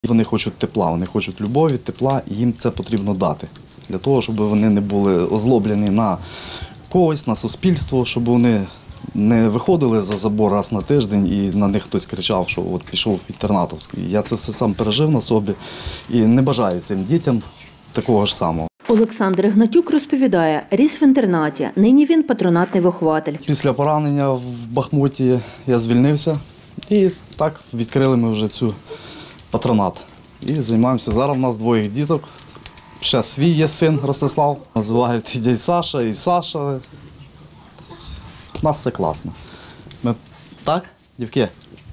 Вони хочуть тепла, вони хочуть любові, тепла, і їм це потрібно дати. Для того, щоб вони не були озлоблені на когось, на суспільство, щоб вони не виходили за забор раз на тиждень і на них хтось кричав, що от пішов інтернатовський. Я це все сам пережив на собі і не бажаю цим дітям такого ж самого. Олександр Гнатюк розповідає, ріс в інтернаті, нині він патронатний вихователь. Після поранення в Бахмуті я звільнився і так відкрили ми вже цю патронат. І займаємося. Зараз в нас двоє діток. Ще свій є син Ростислав. Називають і дядь Саша, і Саша. У нас все класно. Ми... Так, дівки?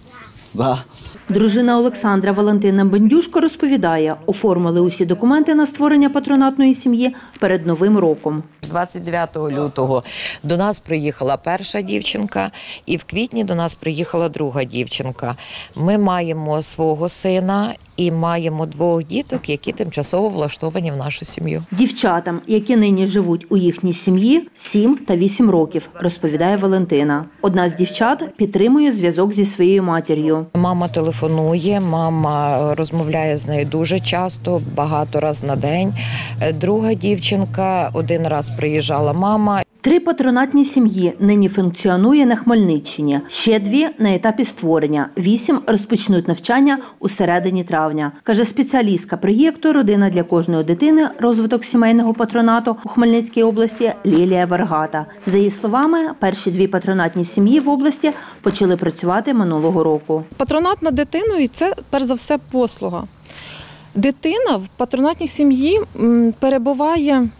Да. Дружина Олександра Валентина Бендюшко розповідає, оформили усі документи на створення патронатної сім'ї перед Новим роком. 29 лютого до нас приїхала перша дівчинка і в квітні до нас приїхала друга дівчинка. Ми маємо свого сина і маємо двох діток, які тимчасово влаштовані в нашу сім'ю. Дівчатам, які нині живуть у їхній сім'ї, 7 та 8 років, розповідає Валентина. Одна з дівчат підтримує зв'язок зі своєю матір'ю. Мама телефонує, мама розмовляє з нею дуже часто, багато разів на день. Друга дівчинка, один раз приїжджала мама. 3 патронатні сім'ї нині функціонує на Хмельниччині. Ще 2 на етапі створення. 8 розпочнуть навчання у середині травня. Каже спеціалістка проєкту «Родина для кожної дитини. Розвиток сімейного патронату» у Хмельницькій області Лілія Варгата. За її словами, перші 2 патронатні сім'ї в області почали працювати минулого року. Патронат над дитиною – це, перш за все, послуга. Дитина в патронатній сім'ї перебуває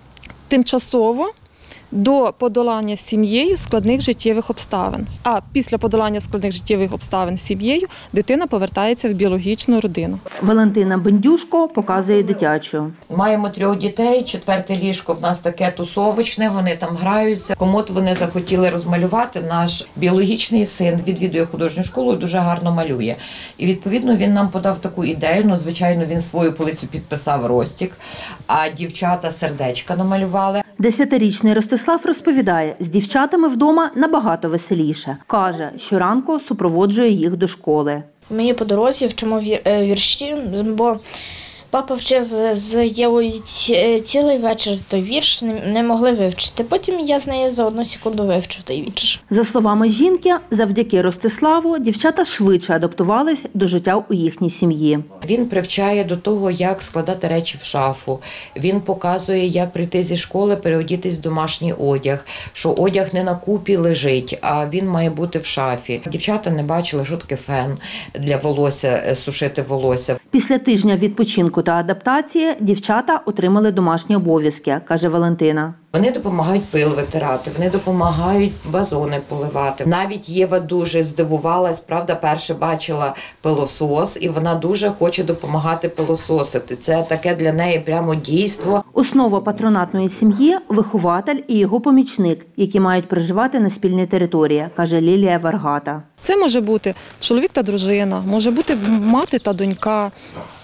тимчасово до подолання сім'єю складних життєвих обставин. А після подолання складних життєвих обставин сім'єю дитина повертається в біологічну родину. Валентина Бендюшко показує дитячу. Маємо 3 дітей, 4-те ліжко в нас таке тусовочне, вони там граються. Комод вони захотіли розмалювати. Наш біологічний син відвідує художню школу і дуже гарно малює. І відповідно він нам подав таку ідею, ну звичайно він свою полицю підписав Ростік, а дівчата сердечка намалювали. 10-річний Ростислав розповідає, з дівчатами вдома набагато веселіше. Каже, щоранку супроводжує їх до школи. Ми по дорозі вчимо вірші, бо папа вчив з Євою цілий вечір той вірш, не могли вивчити. Потім я з нею за 1 секунду вивчив той вірш. За словами жінки, завдяки Ростиславу дівчата швидше адаптувались до життя у їхній сім'ї. Він привчає до того, як складати речі в шафу. Він показує, як прийти зі школи, переодітись в домашній одяг, що одяг не на купі лежить, а він має бути в шафі. Дівчата не бачили, що таке фен для волосся, сушити волосся. Після тижня відпочинку та адаптації дівчата отримали домашні обов'язки, каже Валентина. Вони допомагають пил витирати, вони допомагають вазони поливати. Навіть Єва дуже здивувалась, правда, перше бачила пилосос, і вона дуже хоче допомагати пилососити. Це таке для неї прямо дійство. Основа патронатної сім'ї – вихователь і його помічник, які мають проживати на спільній території, каже Лілія Варгата. Це може бути чоловік та дружина, може бути мати та донька.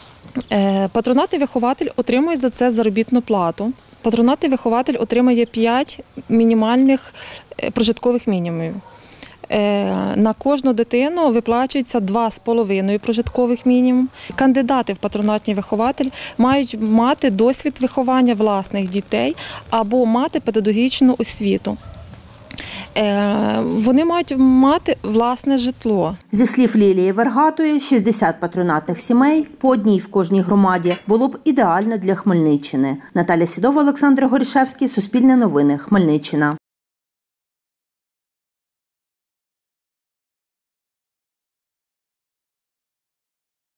Патронатний вихователь отримує за це заробітну плату. Патронатний вихователь отримає 5 мінімальних прожиткових мінімумів. На кожну дитину виплачується 2,5 прожиткових мінімум. Кандидати в патронатні вихователі мають мати досвід виховання власних дітей або мати педагогічну освіту. Вони мають мати власне житло. Зі слів Лілії Варгатої, 60 патронатних сімей, по одній в кожній громаді, було б ідеально для Хмельниччини. Наталя Сідова, Олександр Горішевський, Суспільне новини, Хмельниччина.